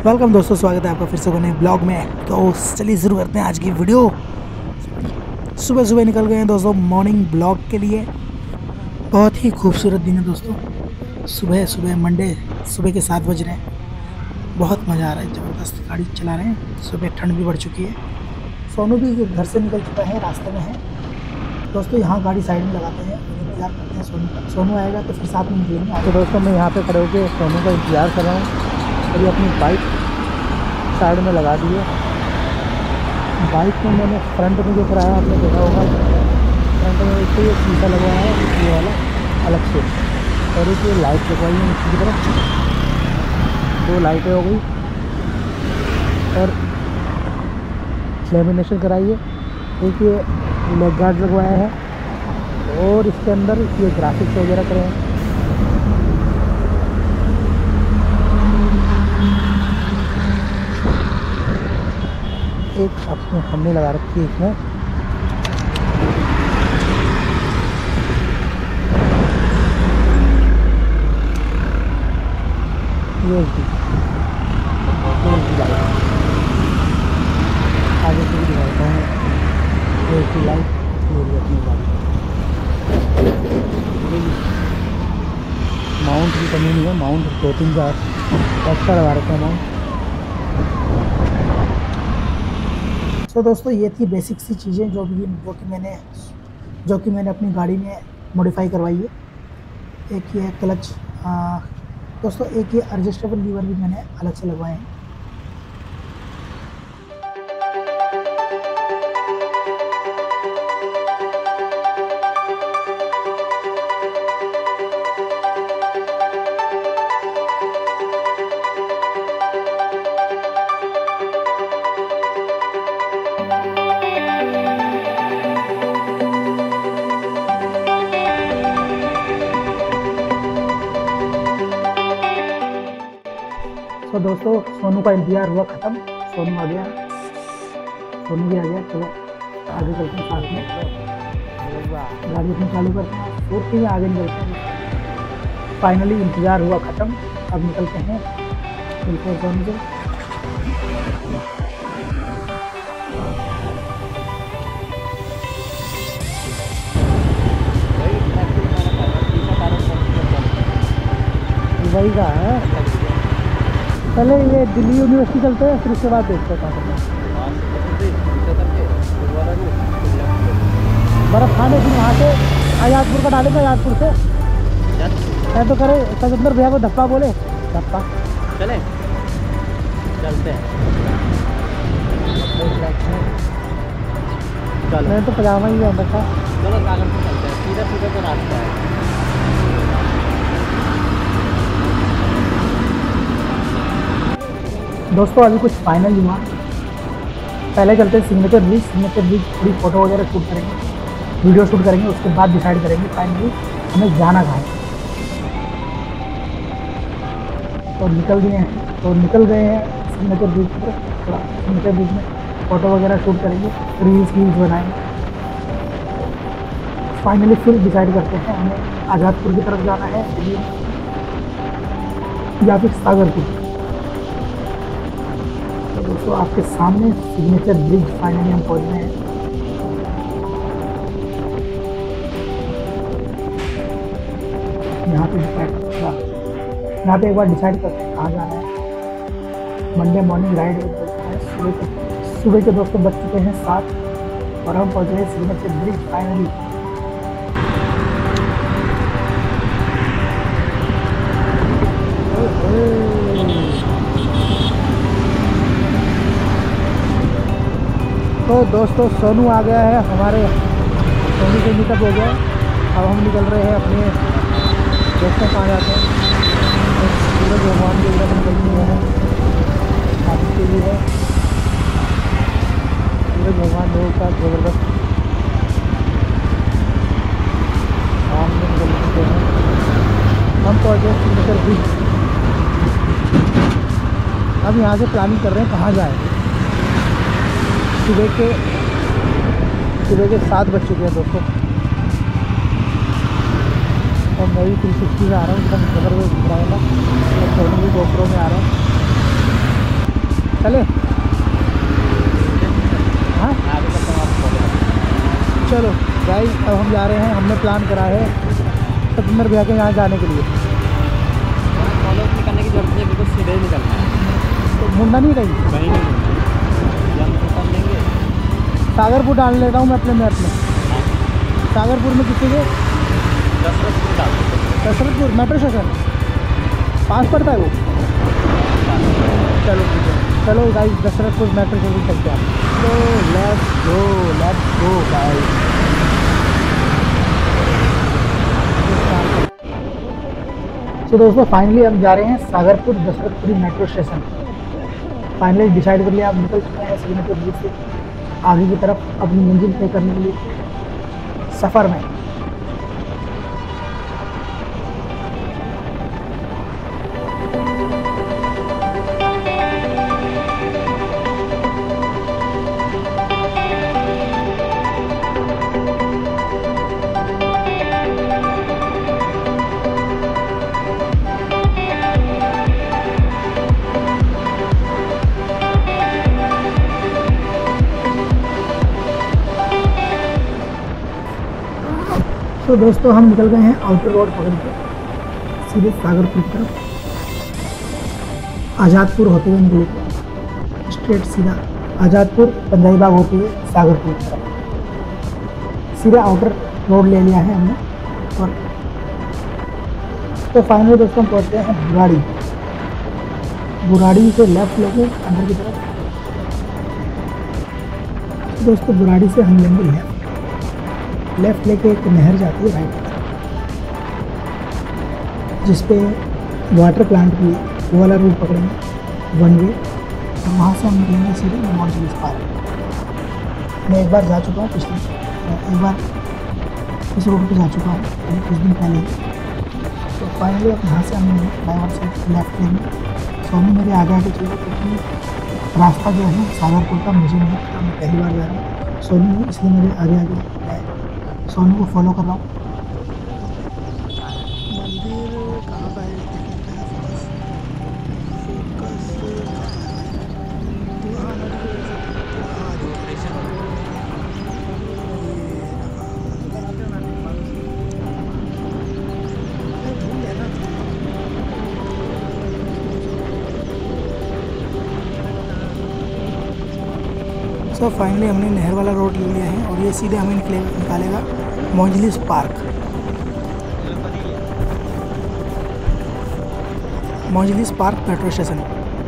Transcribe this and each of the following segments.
Welcome दोस्तों, स्वागत है आपका फिर से बने ब्लॉग में। तो चलिए शुरू करते हैं आज की वीडियो। सुबह सुबह निकल गए हैं दोस्तों मॉर्निंग ब्लॉग के लिए। बहुत ही खूबसूरत दिन है दोस्तों। सुबह सुबह मंडे सुबह के 7 बज रहे हैं। बहुत मज़ा आ रहा है, ज़बरदस्त गाड़ी चला रहे हैं। सुबह ठंड भी बढ़ चुकी है। सोनू भी घर से निकल चुका है, रास्ते में है दोस्तों। यहाँ गाड़ी साइड में लगाते हैं, इंतजार करते हैं सोनू का। सोनू आएगा तो फिर साथ में निकलेंगे। तो दोस्तों मैं यहाँ पे खड़े होकर सोनू का इंतजार कर रहा हूँ। अभी अपनी बाइक साइड में लगा दी है। बाइक में मैंने फ्रंट में जो कराया आपने देखा होगा, फ्रंट में एक तो ये शीशा लगवाया है, ये वाला अलग से, और एक ये लाइट लगवाई है नीचे की तरफ। 2 लाइटें हो गई और लेमिनेशन कराई है। एक ये लेग गार्ड लगवाया है और इसके अंदर ये ग्राफिक्स वगैरह करे हैं। एक अपने हमने लगा रखी है इसमें, ये लाइट आगे से भी दिखाता हूँ। ये लाइट अपनी गाड़ी माउंट की कमी नहीं है। माउंट 2-3 बार एक्स्ट्रा लगा रखे हैं माउंट। तो दोस्तों ये थी बेसिक सी चीज़ें जो कि मैंने अपनी गाड़ी में मॉडिफाई करवाई है। एक ये क्लच दोस्तों, एक ये एडजस्टेबल लीवर भी मैंने अलग से लगवाए हैं। तो दोस्तों सोनू का इंतजार हुआ ख़त्म। सोनू आ गया, सोनू भी आ गया। चलो आगे चलते हैं साथ में। गाड़ी अपनी चालू करते हैं, सोचते हैं आगे निकलते हैं। फाइनली इंतजार हुआ ख़त्म, अब निकलते हैं। मिलते हैं सोनू से। वही का है, पहले ये दिल्ली यूनिवर्सिटी चलते हैं, फिर उसके बाद देखते हैं कहाँ बर्फ़ खाने। फिर वहाँ से आजादपुर का डालेगा, आजादपुर से मैं तो करे सजंदर भैया को धप्पा बोले, धप्पा चले चलते हैं। चलो मैं तो पजामा ही पहन रखा। चलो कागज पे चलते हैं, सीधा सीधा तो रास्ता है। दोस्तों अभी कुछ फाइनल हुआ। पहले चलते हैं सिग्नेचर ब्रिज। सिग्नेचर ब्रिज थोड़ी फ़ोटो वगैरह शूट करेंगे, वीडियो शूट करेंगे। उसके बाद डिसाइड करेंगे फाइनली हमें जाना कहाँ है। तो निकल गए हैं सिग्नेचर ब्रिज पर। थोड़ा सिग्नेचर ब्रिज में फ़ोटो वगैरह शूट करेंगे, रील्स बनाएंगे। फाइनली फिर डिसाइड करते हैं हमें आज़ादपुर की तरफ जाना है या फिर सागरपुर। दोस्तों आपके सामने सिग्नेचर ब्रिज फाइनली हम पहुंच गए हैं। यहाँ पे एक बार डिसाइड करते हैं कहाँ जाना है। मंडे मॉर्निंग राइड सुबह के दोस्तों बज चुके हैं 7 और हम पहुंच गए सिग्नेचर ब्रिज फाइनली। तो दोस्तों सोनू आ गया है, हमारे सोनू से मीटअप हो गया। अब हम निकल रहे हैं अपने दोस्तों कहाँ जाते हैं। सूरज भगवान की तरफ निकल रहे हैं, आदित्य भी है। सूरज भगवान लोगों का ज़बरदस्त सामने निकल चुके हैं। हम पहुँचे सिग्नेचर ब्रिज। अब यहाँ से प्लानिंग कर रहे हैं कहाँ जाए। सुबह के 7 बज चुके हैं दोस्तों। और मैं भी 360 में आ रहा हूँ, एकदम जबरदस्त दिख रहा है। और सोनू भी GoPro में आ रहा है। चले हाँ आगे चलते हैं, आप follow करो। चलो गाइस, अब हम जा रहे हैं। हमने प्लान करा है सतेंद्र भैया के यहाँ जाने के लिए। फॉलो नहीं करने की जरूरत नहीं है, बिल्कुल सीधे ही निकलना है, तो मुंडा नहीं कहीं कहीं नहीं मुड़ना। हम तो कर लेंगे। सागरपुर डाल लेता हूँ मैं अपने मैप में। सागरपुर में कितने के? दशरथपुर डाल दो। दशरथपुर मेट्रो स्टेशन पास पड़ता है वो। चलो ठीक है, चलो गाइस दशरथपुर मेट्रो स्टेशन चलते हैं। तो लेट्स गो गाइस। तो दोस्तों फाइनली हम जा रहे हैं Sagarpur Dashrathpuri metro station. Finally decide कर लिया, आप निकल चुके हैं श्रीनगर ब्रिज से आगे की तरफ अपनी मंजिल तय करने के लिए सफ़र में। तो दोस्तों हम निकल गए हैं आउटर रोड पकड़ के सीधे सागरपुर की तरफ। आज़ादपुर होते हुए निकले थे स्ट्रेट सीधा आज़ादपुर पंजाबी बाग होते हुए सागरपुर की तरफ सीधा आउटर रोड ले लिया है हमने। और तो फाइनली दोस्तों हम पहुँच गए हैं बुराड़ी। बुराड़ी से लेफ्ट लेके अंदर की तरफ। दोस्तों बुराड़ी से हम लेंगे लेफ्ट लेके एक नहर जाती है राइट जिस पे वाटर प्लांट भी है, वो वाला रूट पकड़ेंगे वन वे और वहाँ से हम निकलेंगे सीधे मॉन्जिलिस पार्क। मैं एक बार जा चुका हूँ एक बार इस रोड पे जा चुका हूँ कुछ दिन पहले। तो फाइनली अब यहाँ से हम ड्राइवर से लेफ्ट लेंगे। सोनू मेरे आगे आगे चलेगा क्योंकि रास्ता जो है सागरपुर का मुझे नहीं पता, मैं पहली बार जा रहा हूँ। सोनू इसलिए मेरे आगे आगे मैं सोनू को फॉलो कर रहा हूँ। मंदिर कहाँ पर सो फाइनली हमने नहर वाला रोड ले लिया है और ये सीधे हमें निकालेगा Majlis park. Majlis park metro station.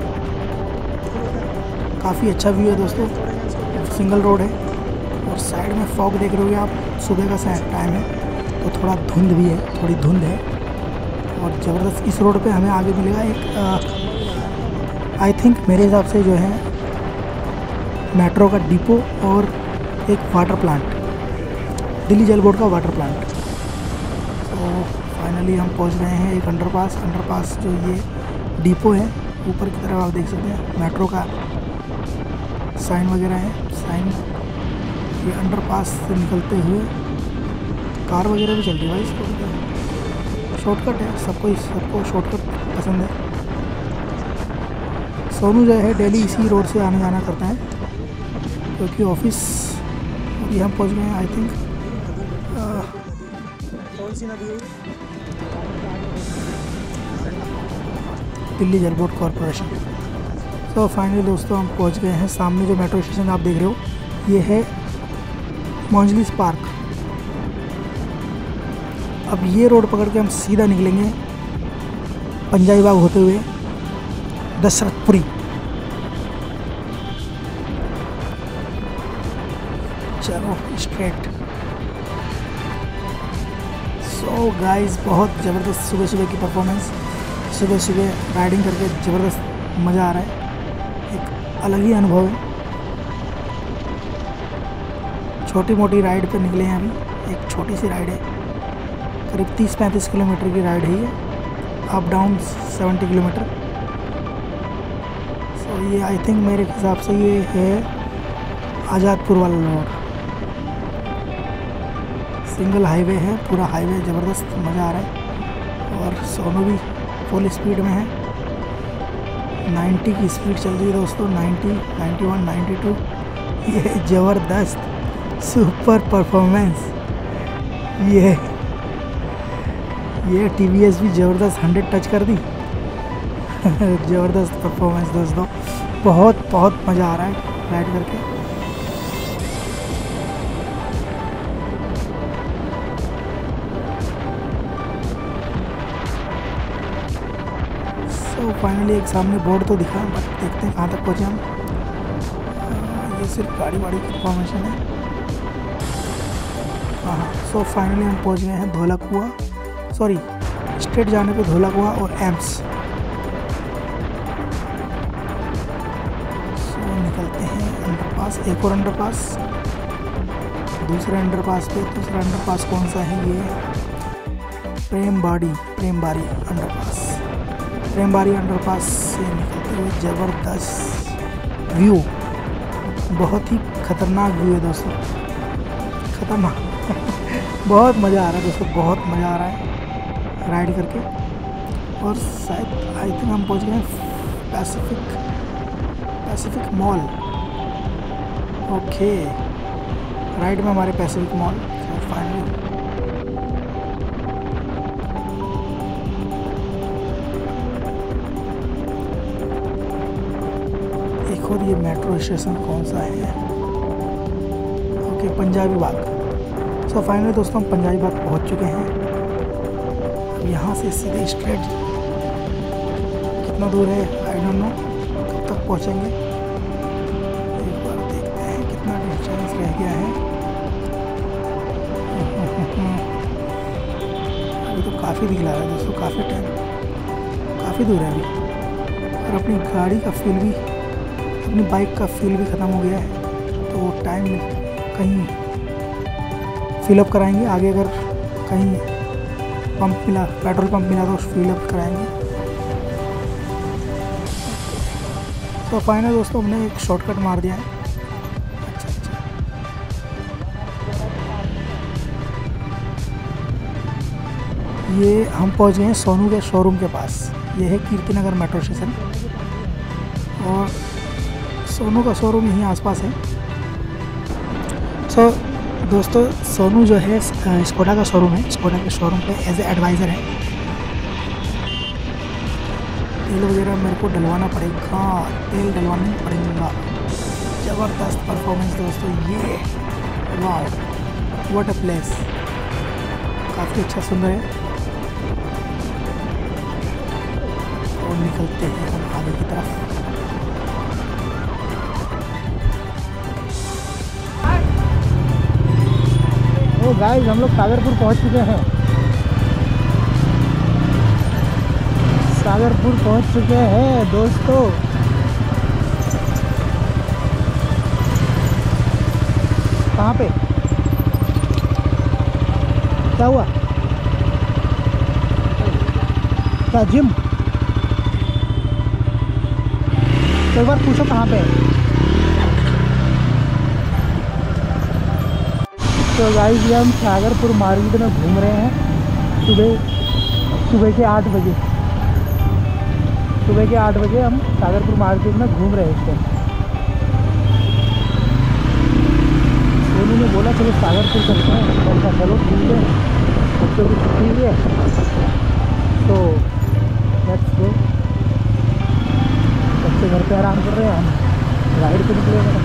काफ़ी अच्छा व्यू है दोस्तों, सिंगल रोड है और साइड में फॉग देख रहे हो आप। सुबह का टाइम है तो थोड़ा धुंध भी है, थोड़ी धुंध है और ज़बरदस्त। इस रोड पे हमें आगे मिलेगा एक आई थिंक मेरे हिसाब से जो है मेट्रो का डिपो और एक वाटर प्लांट, दिल्ली जल बोर्ड का वाटर प्लांट। तो फाइनली हम पहुंच गए हैं एक अंडरपास जो ये डिपो है। ऊपर की तरफ आप देख सकते हैं मेट्रो का साइन वगैरह है। साइन ये अंडरपास से निकलते हुए कार वगैरह भी चल रही है भाई। इसको शॉर्टकट है, सबको शॉर्टकट पसंद है। सोनू जो है डेली इसी रोड से आने जाना करता है क्योंकि ऑफिस। ये हम पहुंच गए हैं आई थिंक दिल्ली जल बोर्ड कॉरपोरेशन। तो फाइनली दोस्तों हम पहुंच गए हैं। सामने जो मेट्रो स्टेशन आप देख रहे हो ये है मॉन्जिलिस पार्क। अब ये रोड पकड़ के हम सीधा निकलेंगे पंजाबी बाग होते हुए दशरथपुरी। चलो स्ट्रेट। सो गाइस बहुत ज़बरदस्त सुबह सुबह की परफॉर्मेंस। सुबह सुबह राइडिंग करके ज़बरदस्त मज़ा आ रहा है, एक अलग ही अनुभव है। छोटी मोटी राइड पे निकले हैं अभी। एक छोटी सी राइड है, करीब 30-35 किलोमीटर की राइड है ये, अप डाउन 70 किलोमीटर। सो ये आई थिंक मेरे हिसाब से ये है आज़ादपुर वाला रोड। सिंगल हाईवे है, पूरा हाईवे ज़बरदस्त मज़ा आ रहा है और सोनू भी फुल स्पीड में है। 90 की स्पीड चल रही है दोस्तों, 90, 91, 92। ये ज़बरदस्त सुपर परफॉर्मेंस। ये TVS भी ज़बरदस्त 100 टच कर दी। ज़बरदस्त परफॉर्मेंस दोस्तों, बहुत मज़ा आ रहा है राइड करके। तो फाइनली एक सामने बोर्ड तो दिखा, बट देखते हैं कहाँ तक पहुँचे हम। ये सिर्फ गाड़ी वाड़ी की इन्फॉर्मेशन है। हाँ, सो फाइनली हम पहुँच गए हैं धौला कुआं, सॉरी स्ट्रेट जाने पे धौला कुआं और एम्स। सो निकलते हैं अंडरपास, एक और अंडरपास, दूसरे अंडरपास पे। दूसरा अंडरपास कौन सा है? ये प्रेमबाड़ी अंडरपास से निकलते हुए ज़बरदस्त व्यू, बहुत ही खतरनाक व्यू है दोस्तों, खतरनाक। बहुत मज़ा आ रहा है दोस्तों, बहुत मज़ा आ रहा है राइड करके। और शायद आई थिंक हम पहुंच गए हैं पैसिफिक मॉल। ओके, राइड में हमारे पैसिफिक मॉल फाइनली। और ये मेट्रो स्टेशन कौन सा है? Okay, Punjabi Bagh. So finally दोस्तों हम पंजाबी बाग पहुंच चुके हैं। अब यहाँ से सीधे स्ट्रेट, कितना दूर है आई डोंट नो, कब तक पहुँचेंगे एक बार देखते हैं कितना डिस्टेंस रह गया है। अभी तो काफ़ी दिखला रहा है दोस्तों, काफ़ी दूर है अभी। और अपनी गाड़ी का फील भी, अपनी बाइक का फ्यूल भी ख़त्म हो गया है, तो वो टाइम कहीं फिलअप कराएंगे। आगे अगर कहीं पेट्रोल पंप मिला तो फिलअप कराएंगे। तो फाइनल दोस्तों हमने एक शॉर्टकट मार दिया है। अच्छा, ये हम पहुंच गए हैं सोनू के शोरूम के पास। ये है कीर्तिनगर मेट्रो स्टेशन, और सोनू का शोरूम यहीं आसपास है। सो दोस्तों सोनू जो है स्कोडा का शोरूम है, स्कोडा के शोरूम पे एज ए एडवाइज़र है। तेल वगैरह मेरे को डलवाना पड़ेगा, ज़बरदस्त परफॉर्मेंस दोस्तों। ये वाह, व्हाट अ प्लेस, काफ़ी अच्छा सुंदर है। और निकलते हैं हम आगे की तरफ। तो गाइस हम लोग सागरपुर पहुंच चुके हैं। दोस्तों कहाँ पे क्या हुआ? क्या जिम? एक बार पूछो कहाँ पे। तो गाइस ये हम सागरपुर मार्केट में घूम रहे हैं सुबह के 8 बजे। सुबह के 8 बजे हम सागरपुर मार्केट में घूम रहे थे। सोनू ने बोला चलो सागरपुर चलते हैं, बोलता चलो ठीक है, बच्चों की छुट्टी है तो लेट्स गो। बच्चे घर पे आराम कर रहे हैं, हम राइड पे निकले हैं।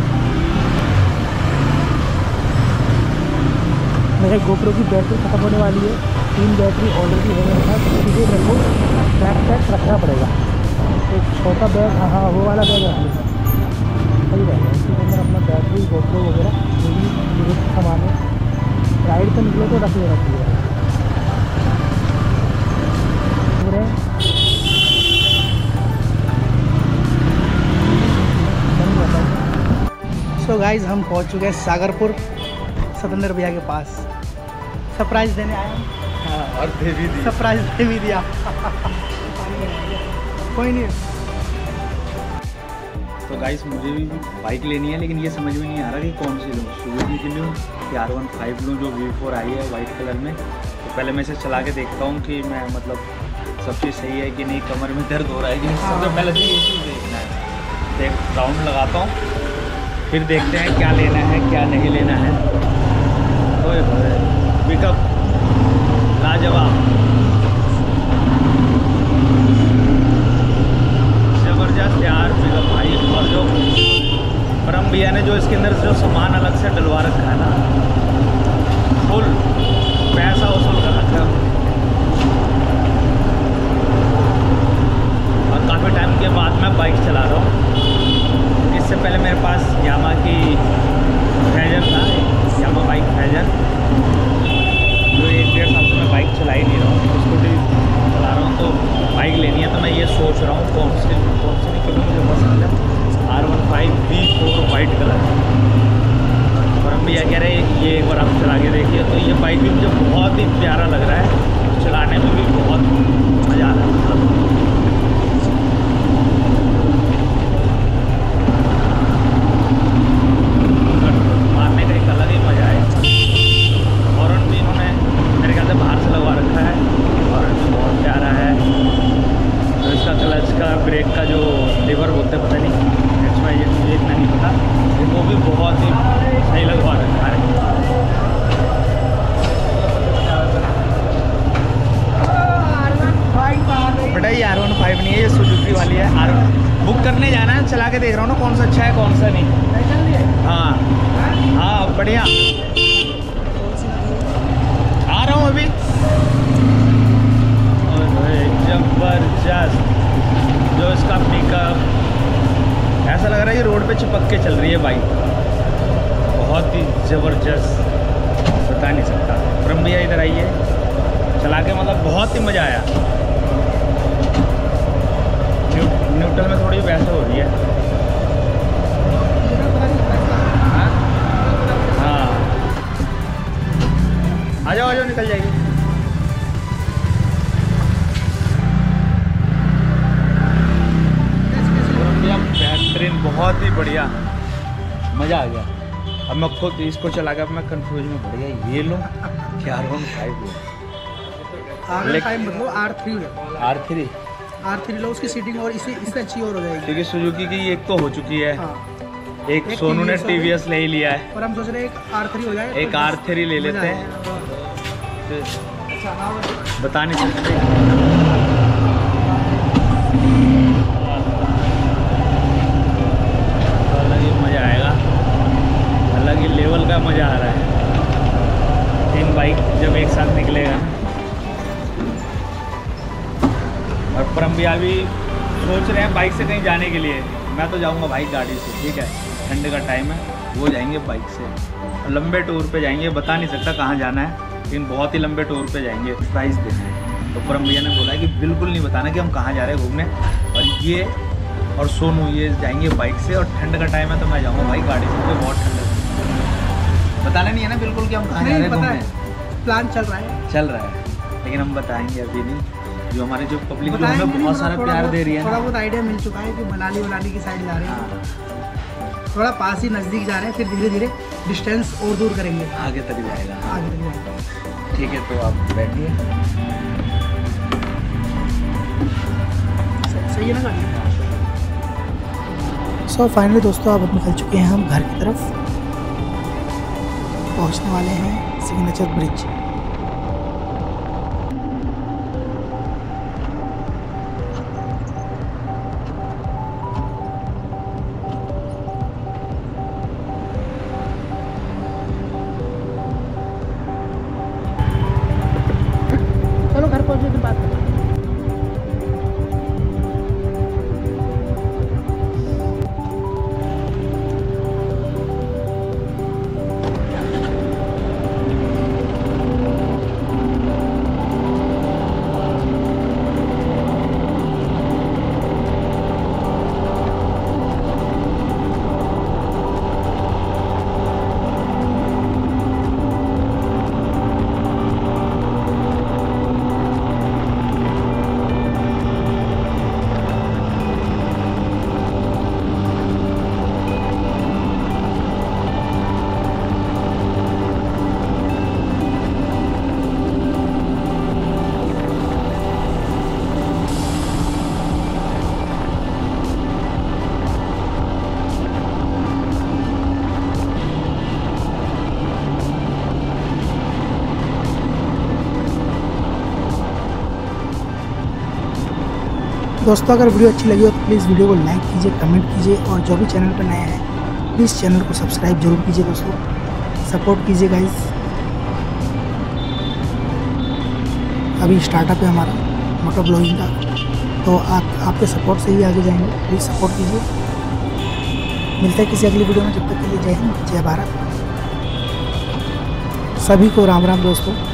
मेरे गोप्रो की बैटरी ख़त्म होने वाली है, 3 बैटरी ऑलरेडी हो गया था, इसलिए मेरे को बैग रखना पड़ेगा। एक छोटा बैग, हाँ वो वाला बैग रख लेगा, सही रहेगा। इसके अंदर अपना बैटरी, गोप्रो वगैरह जो भी जरूरत सामान है, राइड पे निकले तो रख लेना चाहिए। पूरे सो गाइज हम पहुंच चुके हैं सागरपुर सतेंद्र भैया के पास। सरप्राइज देने आया हूँ। हाँ, और सरप्राइज दे भी दिया। कोई नहीं। तो गाइस मुझे भी बाइक लेनी है, लेकिन ये समझ में नहीं आ रहा कि कौन सी लूँ, सुजुकी की लूँ कि R15 लूँ जो V4 आई है वाइट कलर में। तो पहले मैं इसे चला के देखता हूँ कि मैं मतलब सब चीज़ सही है कि नहीं, कमर में दर्द हो रहा है कि नहीं, सबसे पहले तो ये चीज़ देखना है। एक राउंड लगाता हूँ, फिर देखते हैं क्या लेना है क्या नहीं लेना है। ओए होए, पिकअप लाजवाब, ज़बरदस्त यार पिकअप भाई। और जो परम भैया ने जो इसके अंदर जो सामान अलग से डलवा रखा है ना, फुल पैसा वसूल कर रखा है। और काफ़ी टाइम के बाद मैं बाइक चला रहा हूँ। इससे पहले मेरे पास यामा की फैजन था, यामा बाइक फैजन, जो 1-1.5 साल से मैं बाइक चला ही नहीं रहा हूँ, स्कूटी चला रहा हूँ। तो बाइक लेनी है तो मैं ये सोच रहा हूँ कौन सी नहीं, क्योंकि मुझे पसंद है R15 V4 वाइट कलर। और हम भैया कह रहे हैं ये एक बार आप चला के देखिए। तो ये बाइक भी मुझे बहुत ही प्यारा लग रहा है, चलाने में भी बहुत मज़ा आ रहा है। मारने का एक अलग ही मज़ा है। हॉर्न भी इन्होंने मेरे ख्याल से बाहर से लगवा रखा है, हॉर्न भी बहुत प्यारा है। तो इसका क्लच का ब्रेक का जो लीवर बोलते पता नहीं, इसमें ये मुझे इतना नहीं पता, वो भी बहुत ही सही लगवा रखा है। बेटा ये R15 नहीं है, ये सुजुकी वाली है। बुक करने जाना है, चला के देख रहा हूँ ना कौन सा अच्छा है कौन सा नहीं। हाँ हाँ बढ़िया, आ रहा हूँ अभी। जबरदस्त जो इसका पिकअप, ऐसा लग रहा है कि रोड पे चिपक के चल रही है बाइक, बहुत ही ज़बरदस्त, बता नहीं सकता। परम भैया इधर आइए, चला के मतलब बहुत ही मज़ा आया। न्यूट्रल में थोड़ी वैसे हो रही है। हाँ आ जाओ निकल जाएगी। बेहतरीन, बहुत ही बढ़िया, मज़ा आ गया। अब मैं खुद इसको चला के अब मैं कंफ्यूज में पड़ गया, ये लूँ क्या R15 लूँ। R15 मतलब R3 लो, उसकी सीटिंग और इससे अच्छी और हो जाएगी। क्योंकि सुजुकी की एक तो हो चुकी है। हाँ। एक सोनू ने TVS ले ही लिया है, और हम सोच रहे हैं एक R3 हो जाए, एक R3 ले लेते हैं। बता नहीं सकते, अलग ही मज़ा आएगा, अलग ही लेवल का मज़ा आ रहा है। 3 बाइक जब एक साथ निकलेगा। और परम भैया भी सोच रहे हैं बाइक से कहीं जाने के लिए। मैं तो जाऊंगा भाई गाड़ी से, ठीक है, ठंड का टाइम है, वो जाएंगे बाइक से। और लंबे टूर पे जाएंगे, बता नहीं सकता कहाँ जाना है, लेकिन बहुत ही लंबे टूर पे जाएंगे, प्राइस देंगे। तो परम भैया ने बोला कि बिल्कुल नहीं बताना कि हम कहाँ जा रहे हैं घूमने। और ये और सोनू ये जाएंगे बाइक से, और ठंड का टाइम है तो मैं जाऊँगा भाई गाड़ी से, मुझे बहुत ठंड है। बताना नहीं है ना बिल्कुल कि हम कहाँ जा रहे हैं घूमने। प्लान चल रहा है, लेकिन हम बताएंगे अभी नहीं। जो हमारे जो पब्लिक जो हमें बहुत सारा प्यार दे रही है, थोड़ा बहुत आइडिया मिल चुका है कि मनाली की साइड जा रहे हैं। थोड़ा पास ही नज़दीक जा रहे हैं, फिर धीरे धीरे डिस्टेंस और दूर करेंगे, आगे तक जाएगा। आगे तक जाएगा। ठीक है, तो आप बैठिए। सही है ना गाड़ी। सो फाइनली दोस्तों अब निकल चुके हैं हम घर की तरफ, पहुंचने वाले हैं सिग्नेचर ब्रिज। चलो घर पहुंचने के बाद दोस्तों अगर वीडियो अच्छी लगी हो तो प्लीज़ वीडियो को लाइक कीजिए, कमेंट कीजिए और जो भी चैनल पर नए हैं प्लीज़ चैनल को सब्सक्राइब जरूर कीजिए दोस्तों, सपोर्ट कीजिए गाइस। अभी स्टार्टअप है हमारा मोटो ब्लॉगिंग का, तो आपके सपोर्ट से ही आगे जाएंगे, प्लीज़ सपोर्ट कीजिए। मिलते हैं किसी अगली वीडियो में, जब तक के लिए जय हिंद, जय भारत। सभी को राम राम दोस्तों।